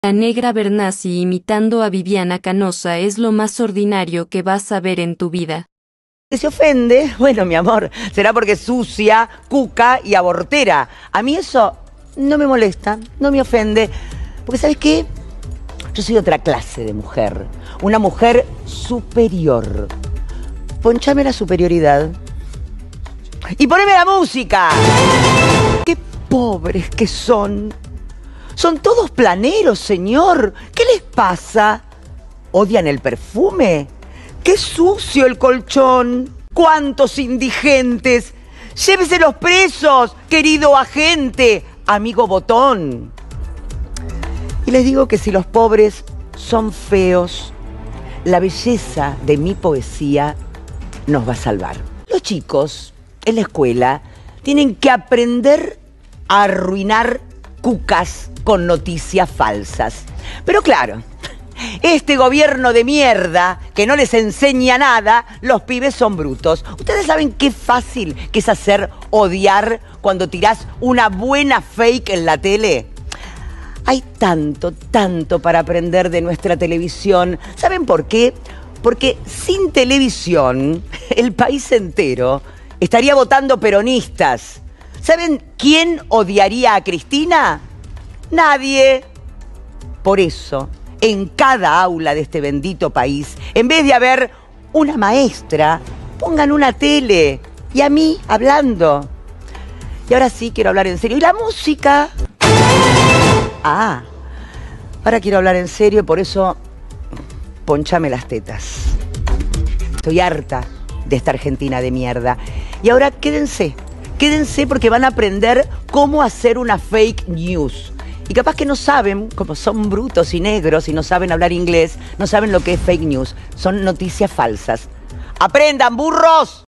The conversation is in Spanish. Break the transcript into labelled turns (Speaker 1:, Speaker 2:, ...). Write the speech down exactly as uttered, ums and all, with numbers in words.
Speaker 1: La negra Bernasi imitando a Viviana Canosa es lo más ordinario que vas a ver en tu vida.
Speaker 2: ¿Que se ofende? Bueno, mi amor, será porque es sucia, cuca y abortera. A mí eso no me molesta, no me ofende. Porque, ¿sabes qué? Yo soy otra clase de mujer. Una mujer superior. Ponchame la superioridad. Y poneme la música. ¡Qué pobres que son! Son todos planeros, señor. ¿Qué les pasa? ¿Odian el perfume? ¡Qué sucio el colchón! ¡Cuántos indigentes! ¡Lléveselos presos, querido agente, amigo botón! Y les digo que si los pobres son feos, la belleza de mi poesía nos va a salvar. Los chicos en la escuela tienen que aprender a arruinar cucas con noticias falsas. Pero claro, este gobierno de mierda que no les enseña nada, los pibes son brutos. ¿Ustedes saben qué fácil que es hacer odiar cuando tirás una buena fake en la tele? Hay tanto, tanto para aprender de nuestra televisión. ¿Saben por qué? Porque sin televisión, el país entero estaría votando peronistas. ¿Saben quién odiaría a Cristina? Nadie. Por eso, en cada aula de este bendito país, en vez de haber una maestra, pongan una tele y a mí hablando. Y ahora sí quiero hablar en serio. ¿Y la música? Ah, ahora quiero hablar en serio, por eso ponchame las tetas. Estoy harta de esta Argentina de mierda. Y ahora quédense, quédense porque van a aprender cómo hacer una fake news. Y capaz que no saben, como son brutos y negros y no saben hablar inglés, no saben lo que es fake news. Son noticias falsas. ¡Aprendan, burros!